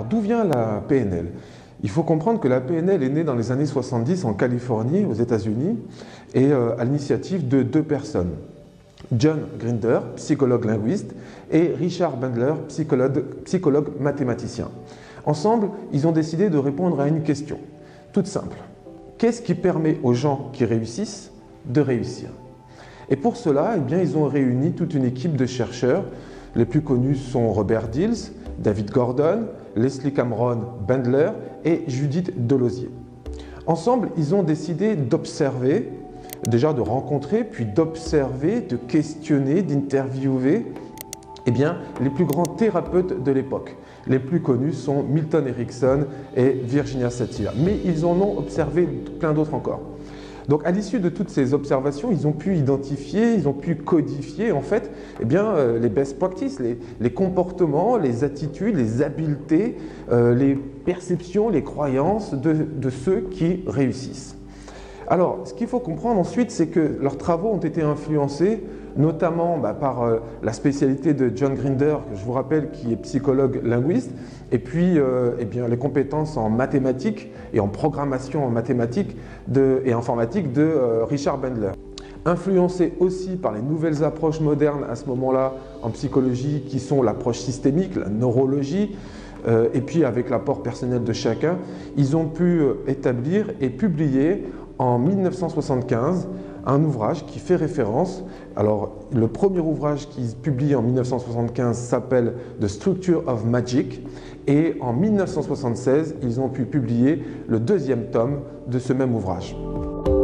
d'où vient la PNL? Il faut comprendre que la PNL est née dans les années 70 en Californie, aux États-Unis, et à l'initiative de deux personnes. John Grinder, psychologue linguiste, et Richard Bandler, psychologue mathématicien. Ensemble, ils ont décidé de répondre à une question, toute simple. Qu'est-ce qui permet aux gens qui réussissent de réussir? Et pour cela, eh bien, ils ont réuni toute une équipe de chercheurs. Les plus connus sont Robert Dills, David Gordon, Leslie Cameron Bandler et Judith Delosier. Ensemble, ils ont décidé d'observer, déjà de rencontrer, puis d'observer, de questionner, d'interviewer les plus grands thérapeutes de l'époque. Les plus connus sont Milton Erickson et Virginia Satir. Mais ils en ont observé plein d'autres encore. Donc à l'issue de toutes ces observations, ils ont pu identifier, ils ont pu codifier en fait les best practices, les comportements, les attitudes, les habiletés, les perceptions, les croyances de ceux qui réussissent. Alors, ce qu'il faut comprendre ensuite, c'est que leurs travaux ont été influencés notamment par la spécialité de John Grinder, que je vous rappelle, qui est psychologue linguiste, et puis les compétences en mathématiques et en programmation en mathématiques et informatique de Richard Bandler. Influencés aussi par les nouvelles approches modernes à ce moment-là en psychologie, qui sont l'approche systémique, la neurologie, et puis avec l'apport personnel de chacun, ils ont pu établir et publier en 1975 un ouvrage qui fait référence. Alors, le premier ouvrage qu'ils publient en 1975 s'appelle The Structure of Magic et en 1976, ils ont pu publier le deuxième tome de ce même ouvrage.